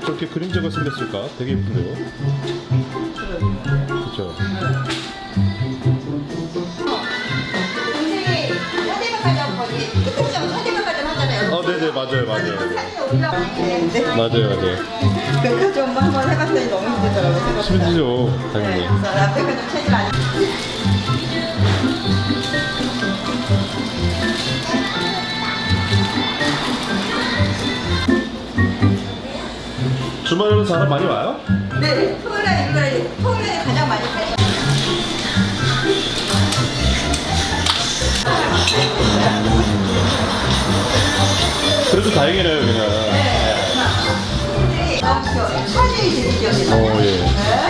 저렇게 그림자가 생겼을까? 되게 예쁜데요? 그쵸? 동생이 사대박하자고 거기 끝에서 사대박하자 하잖아요. 네네, 맞아요. 사진에 올라가야 되는데 맞아요. 백화점 한번 해봤더니 너무 힘들더라고요. 힘들죠, 당연히. 네, 그래서 나 백화점 체질 안 주말에는 사람 많이 와요? 네, 토요일에 가장 많이 팔죠. 그래도 다행이네요, 여기는. 네. 너무 귀여워. 사진이 되게 귀엽니다. 예.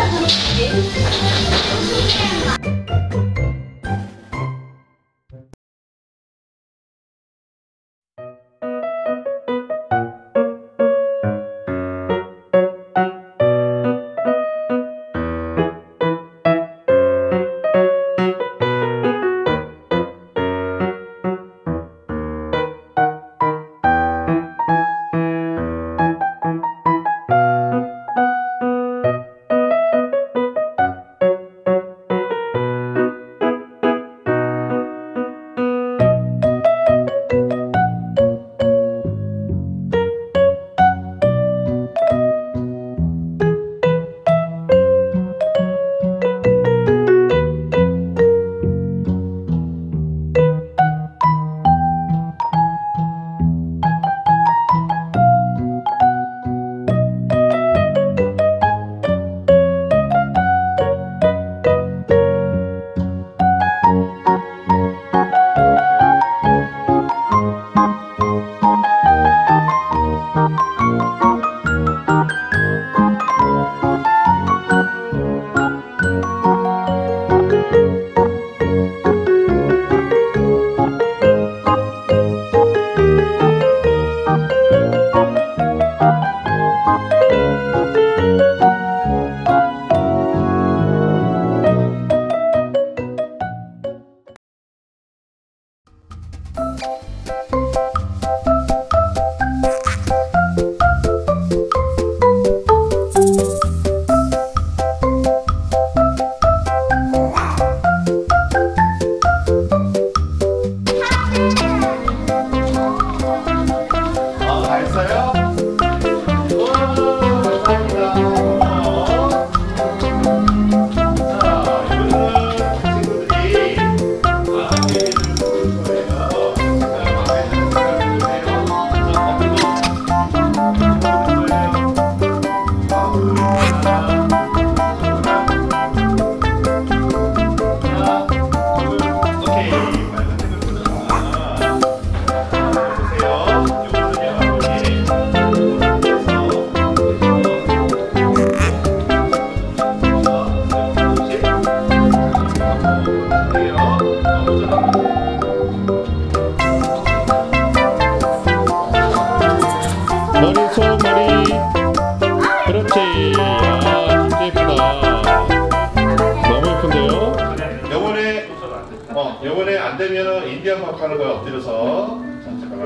요번에 안 되면은 인디언 팝 하는 거야, 엎드려서. 자,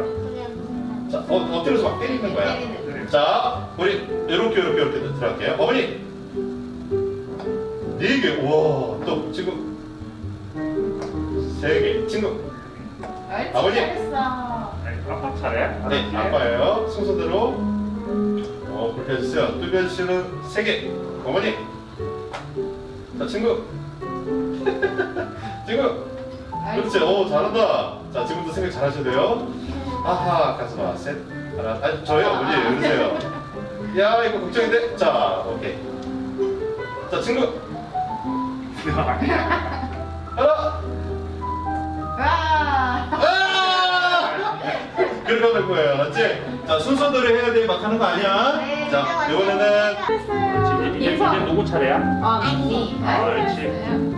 잠깐만. 자, 엎드려서 막 때리는 거야. 자, 우리 이렇게 들어갈게요. 어머니! 4개. 우와, 또 지금 3개. 친구. 아버지. 아빠 차례? 네, 아빠예요. 순서대로. 그렇게 해주세요. 뚜변 씨는 3개. 어머니. 자, 친구. 친구. 그렇지. 오, 잘한다. 자, 지금부터 생각 잘 하셔야 돼요. 아하, 가슴아. 셋. 하나. 아니, 저요. 어머니, 이러세요. 야, 이거 걱정인데? 자, 오케이. 자, 친구. 하나. 그렇게 될 거예요. 알았지? 자, 순서대로 해야 돼. 막 하는 거 아니야? 네, 자, 이번에는. 이제 누구 차례야? 언니. 옳지.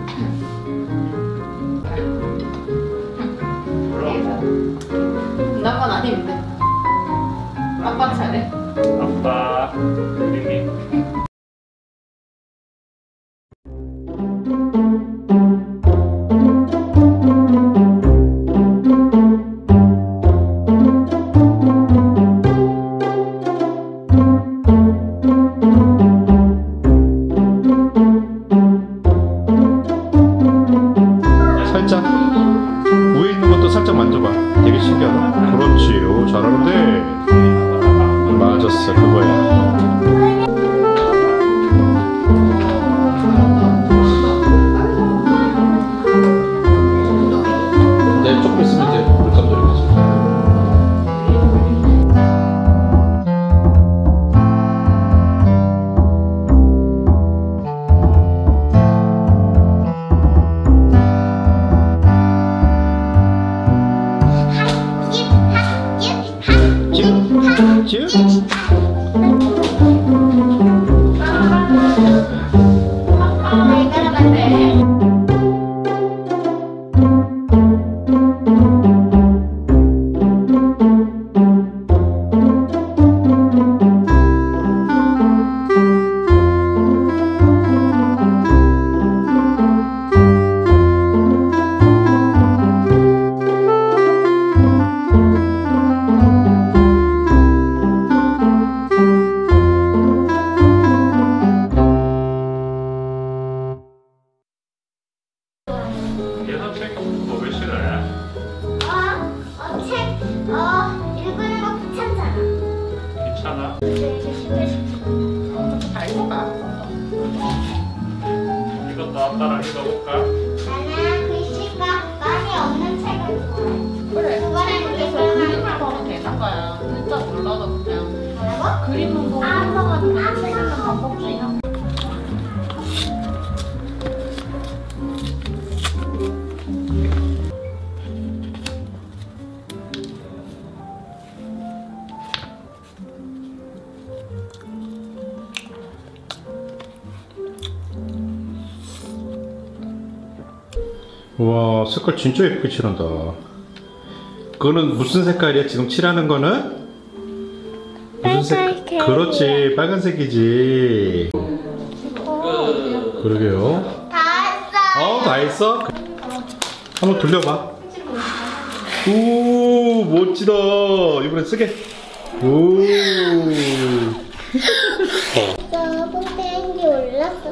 난 건 아닌데. 아빠 차례. 아빠, 우리 너 아빠랑 읽어볼까? 나는 글씨가 많이 없는 책을 좋아해. 그래. 그거는 그래서 그림을 보면 되는 거야. 글자 몰라도 그냥. 뭐라고? 그림은 보고 한성하는 책 읽는 방법 중에 한 번. 와, 색깔 진짜 예쁘게 칠한다. 그거는 무슨 색깔이야? 지금 칠하는 거는? 무슨 빨간색. 그렇지, 빨간색이지. 그러게요. 다 했어. 다 했어? 한번 돌려봐. 오, 멋지다. 이번엔 쓰게. 오. 저 뽕땡이 올랐어.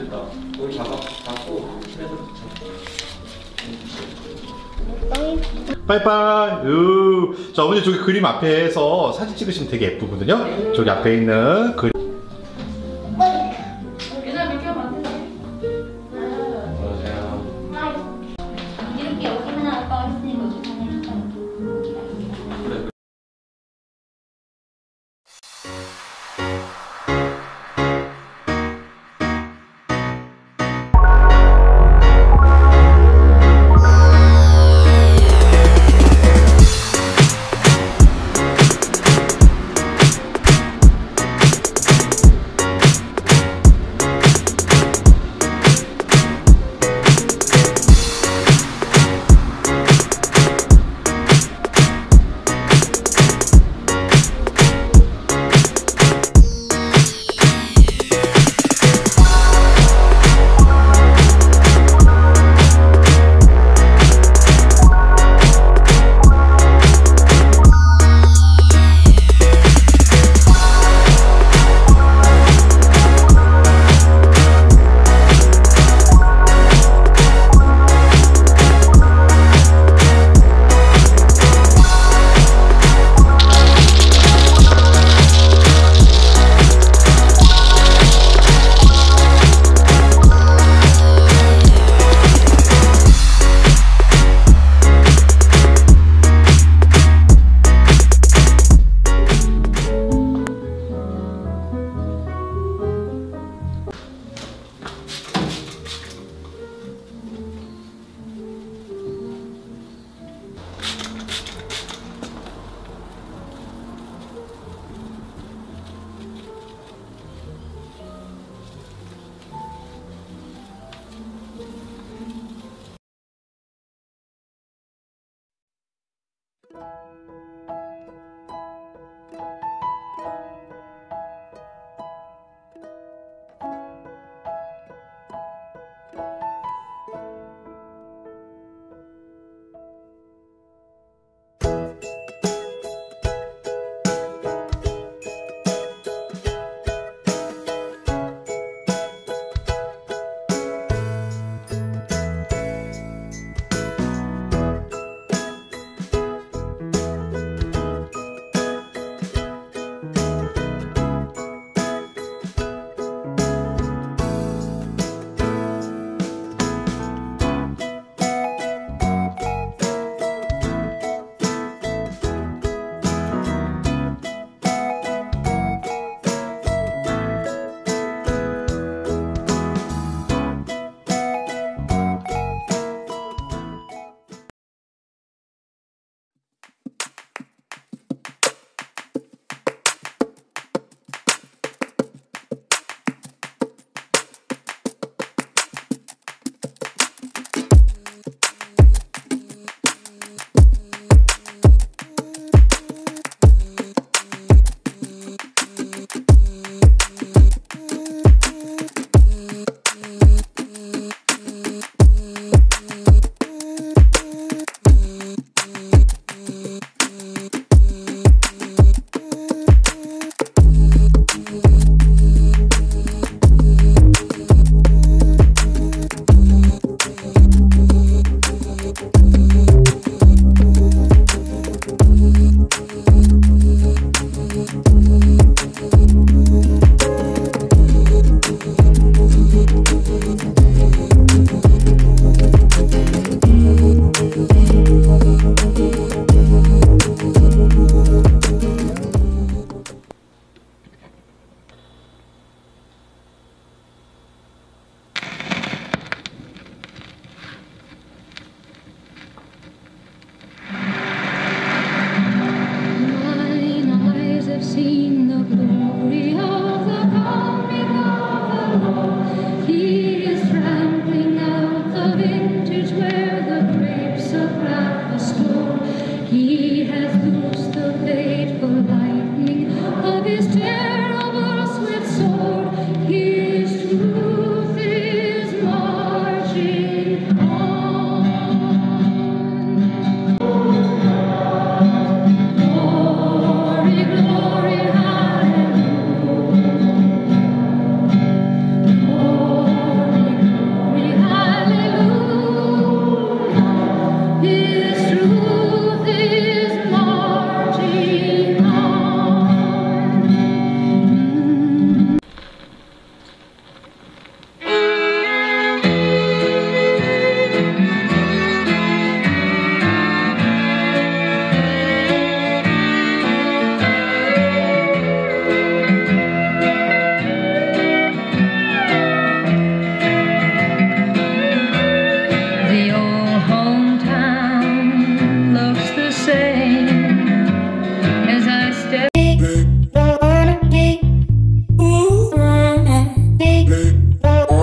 빠이빠이. 자, 어머니 저기 그림 앞에서 사진 찍으시면 되게 예쁘거든요. 저기 앞에 있는 그림. 이렇게 여기만 아빠가 했으니까 여기만 해줄까요?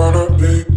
wanna be